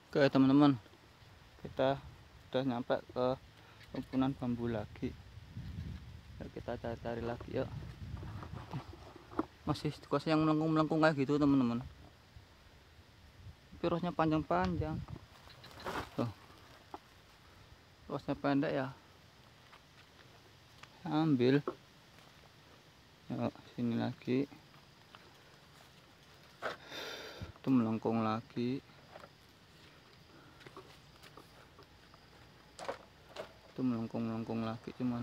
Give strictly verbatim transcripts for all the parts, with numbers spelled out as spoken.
Oke teman-teman, kita udah nyampe ke rumpunan bambu lagi. Yuk kita cari-cari lagi yuk. Masih tugasnya yang melengkung-melengkung kayak gitu teman-teman. Virusnya panjang-panjang. Tuh. Virusnya pendek ya. Ambil. Yuk, sini lagi. Itu melengkung lagi. Itu melengkung-melengkung lagi cuman.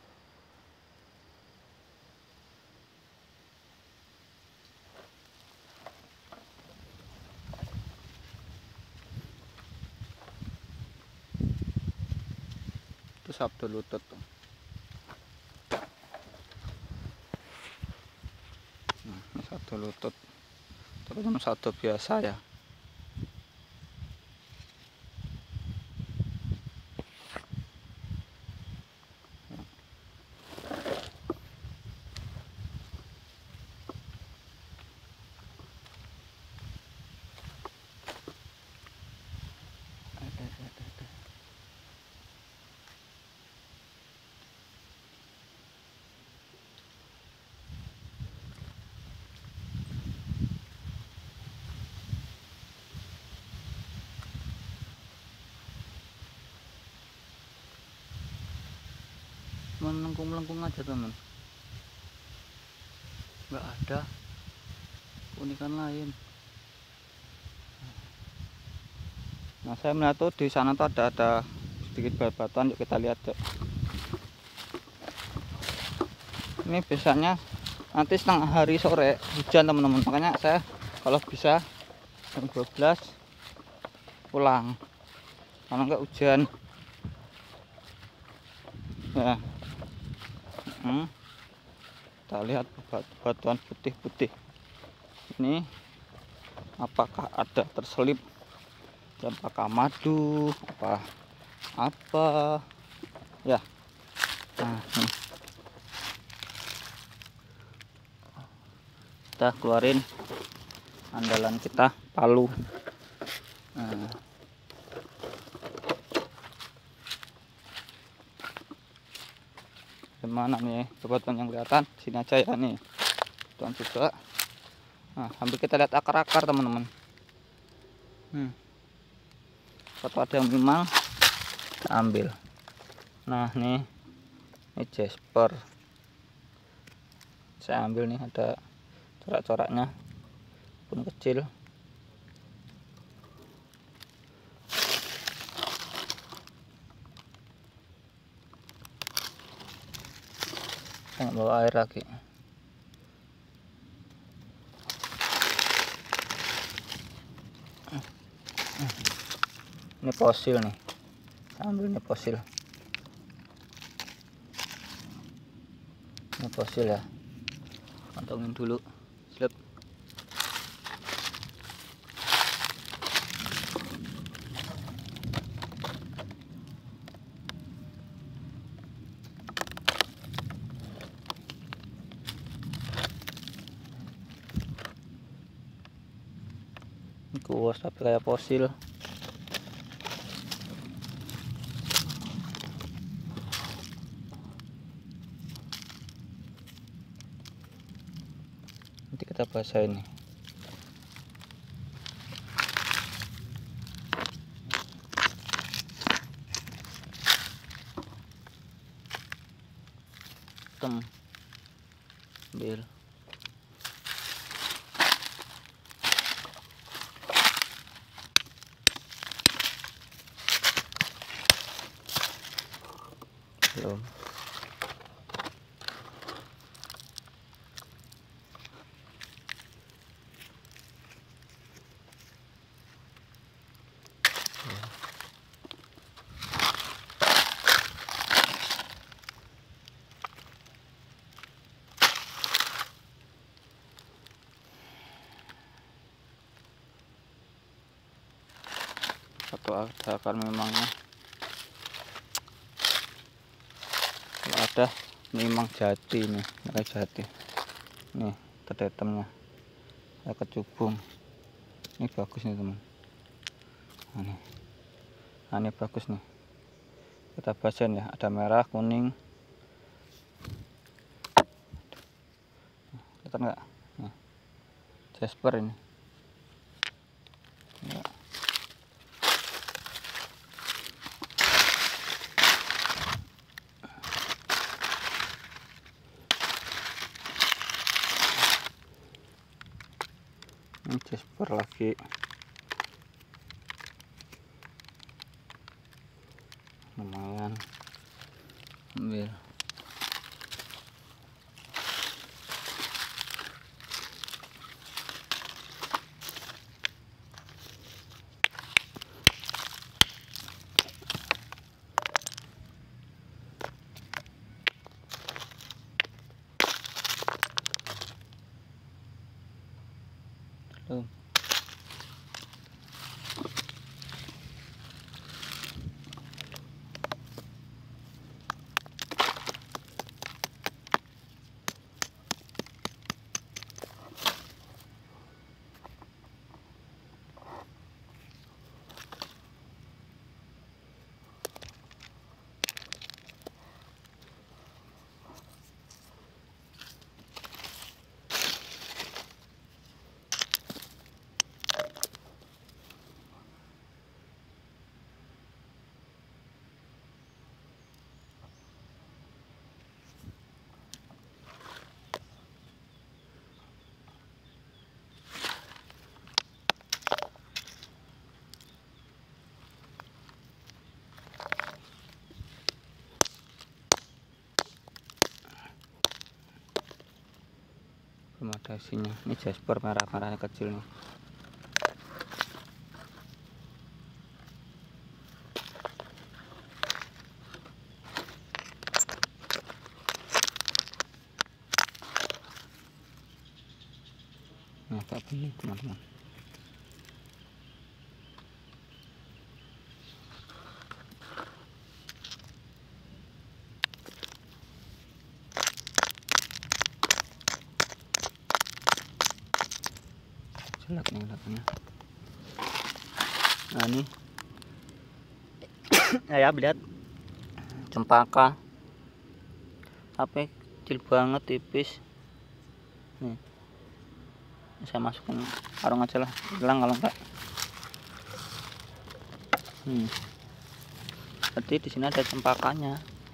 Itu sabtu lutut tuh. Nah, ini satu lutut. Terus satu biasa ya. Melengkung-melengkung aja teman, nggak ada keunikan lain. Nah saya melihat tuh di sana tuh ada ada sedikit batuan, yuk kita lihat yuk. Ini biasanya nanti setengah hari sore hujan teman-teman, makanya saya kalau bisa jam dua belas pulang kalau nggak hujan ya. Hmm. Kita lihat batuan putih-putih ini, apakah ada terselip apakah madu apa apa ya. Nah, nih. Kita keluarin andalan kita, palu. Nah. Gimana nih batuan yang kelihatan? Sini aja ya nih. Batuan juga. Nah, hampir kita lihat akar-akar teman-teman. Hmm. Kalau ada yang memang kita ambil. Nah nih, ini jasper. Saya ambil nih, ada corak-coraknya pun kecil. Kita bawa air lagi. Ini fosil nih, ambil ini fosil. Ini fosil ya, kantongin dulu. Slip. Ini kuas tapi kayak fosil. Nanti kita basahin nih. Tem ambil. Belum. Atau ada akar memangnya. Kalau ada memang jati nih, kayak jati nih ketetemnya, ada kecubung. Ini bagus nih teman. Nah, ini. Nah, ini bagus nih, kita basen ya, ada merah, kuning, kelihatan nggak? Nah, Jasper ini ya. Ini Jasper lagi. Lumayan. Ambil. Tuh. Belum ada isinya. Ini Jasper merah-merahnya kecil nih. Nah, kayak gini teman-teman. Jelek nih kelihatannya. Nah, ini ya lihat cempaka, apa kecil banget, tipis nih. Saya masukin karung aja lah, hilang kalau enggak. Hmm. Berarti di sini ada cempakanya.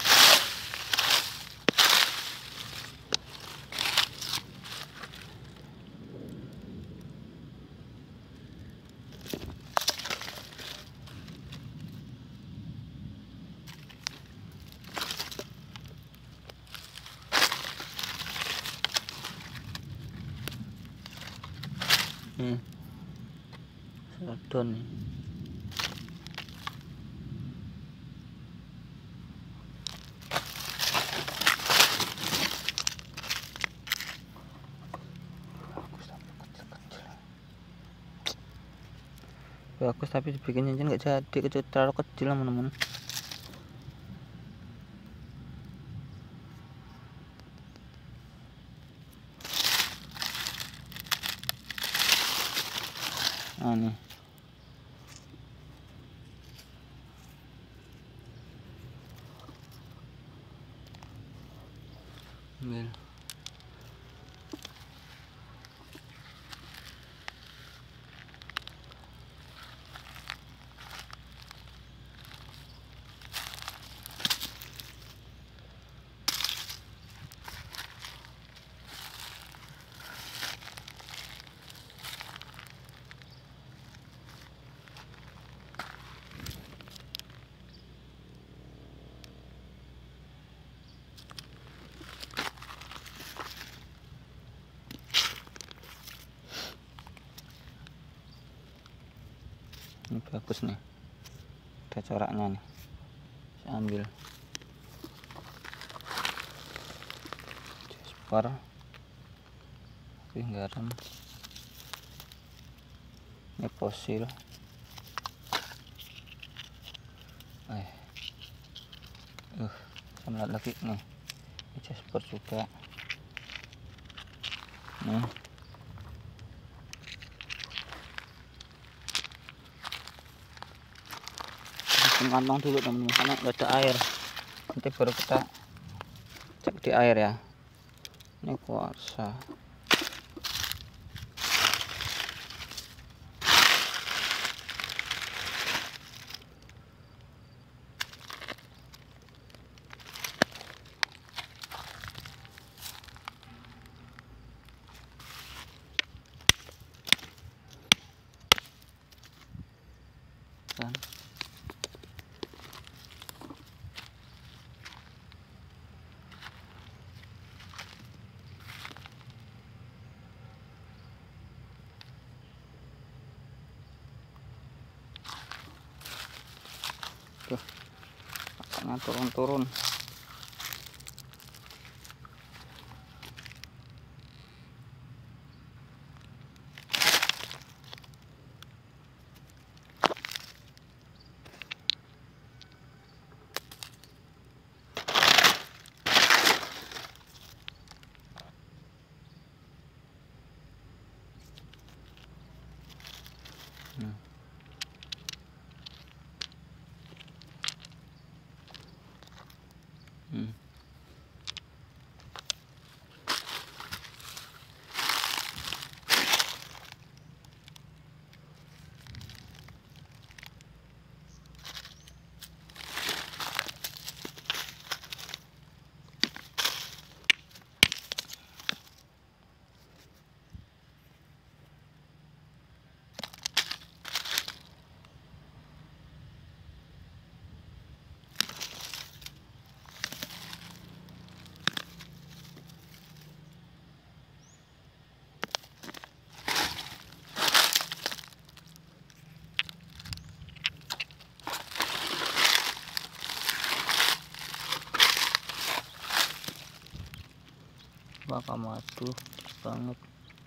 Hmm. Sedon nih. Bagus tapi dibikin cincin nggak jadi, kecil, terlalu kecil teman-teman. Nah, nih ambil. Ini bagus nih, ada coraknya nih, saya ambil. Jasper, tapi garam. Ini fosil. Eh, uh, saya melihat lagi nih, ini Jasper juga. Nih. masukin kantong dulu teman-teman karena nggak ada air. Nanti baru kita cek di air ya. Ini kuarsa. Dan tuh makanya turun-turun. Hmm. Hmm. Baka madu banget.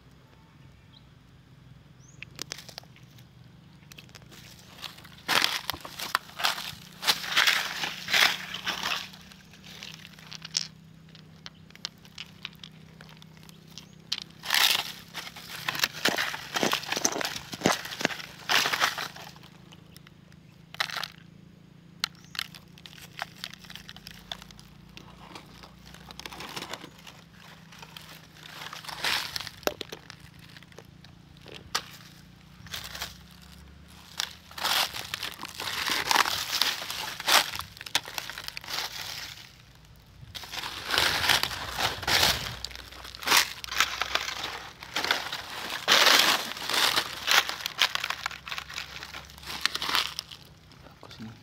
Bagus nih.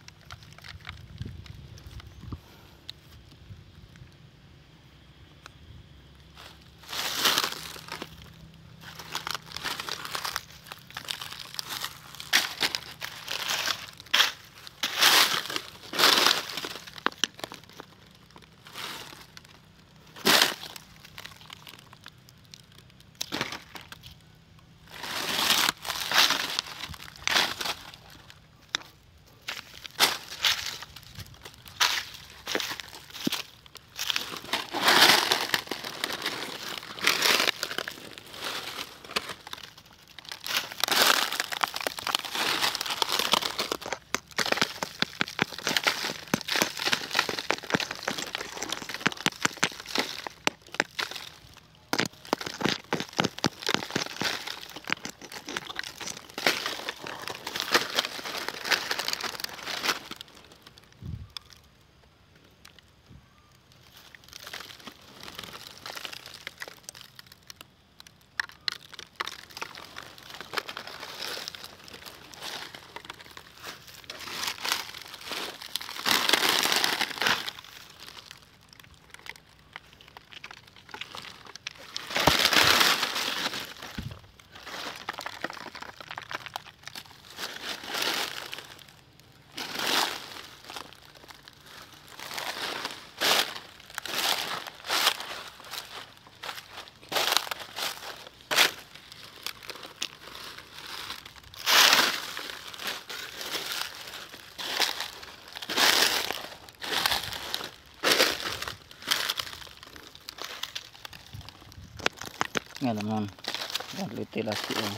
Ya teman, dan ventilasi ya.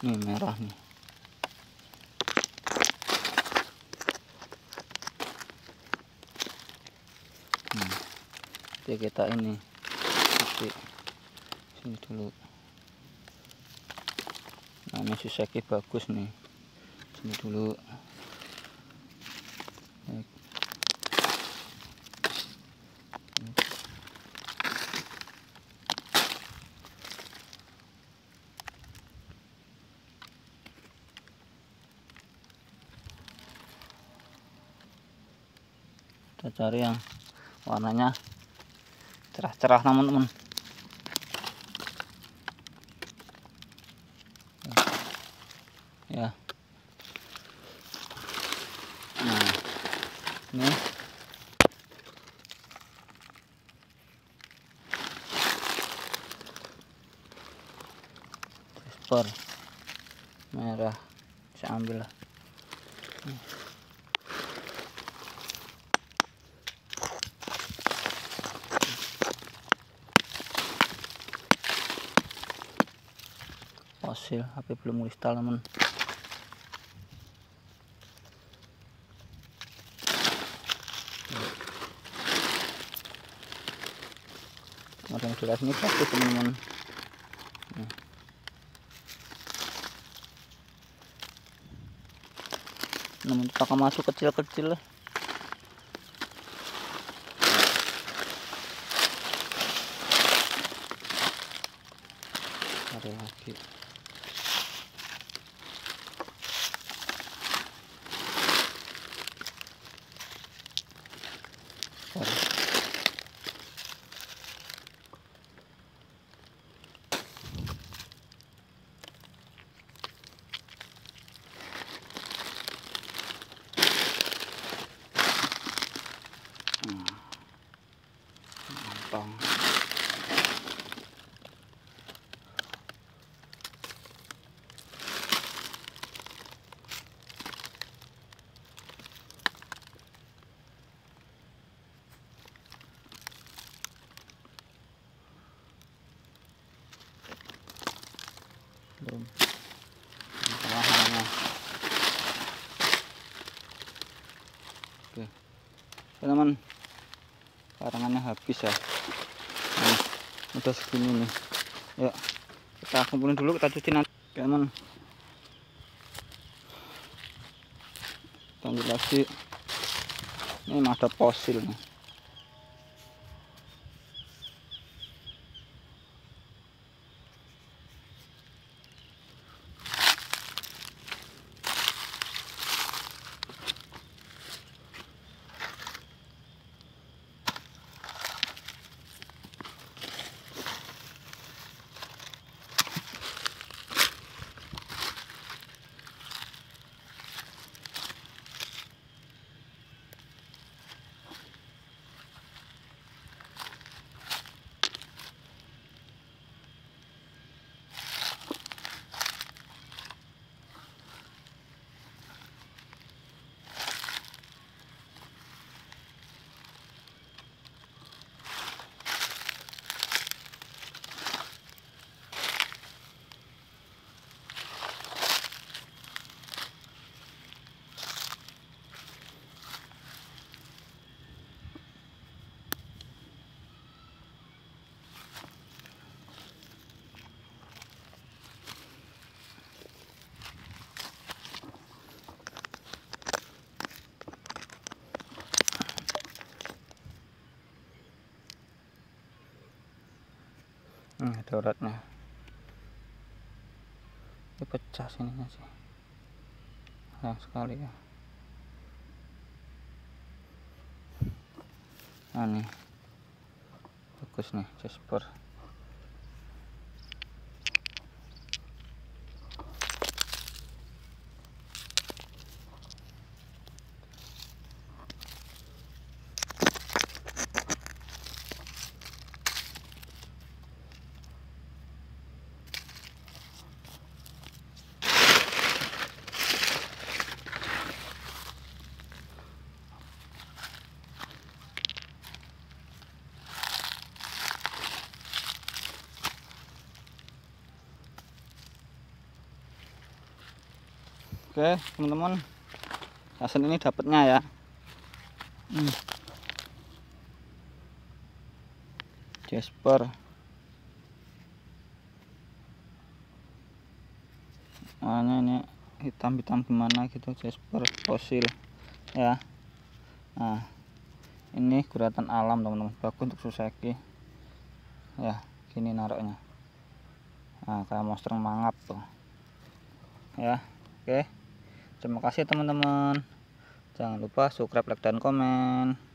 Ini merah nih. Hmm. Jadi kita ini cuci sini dulu. Nah, ini suseki bagus nih. Sini dulu. Kita cari yang warnanya cerah-cerah teman-teman. Ya. Nah, ini jasper merah, saya ambil lah. Fosil, H P belum kristal teman. Model jelas ini bagus teman-teman. Namun pakai masuk kecil-kecil lah. Ada lagi. Gampang. Belum. Tengahnya. Oke. Teman-teman, karangannya habis ya. Nah, udah segini nih. Yuk, kita kumpulin dulu, kita cuci nanti, teman. Tunggu lagi. Ini ada fosil nih. Hmm, ada uratnya. Ini pecah sininya sih. Sayang sekali ya. Nah nih, bagus nih jasper. Oke teman-teman, hasil ini dapatnya ya. hmm. Jasper. Nah, ini hitam-hitam gimana gitu, Jasper fosil ya. Nah ini guratan alam teman-teman, bagus untuk suseki ya. Gini naroknya, nah kayak monster mangap tuh ya. Oke, terima kasih teman-teman, jangan lupa subscribe, like, dan komen.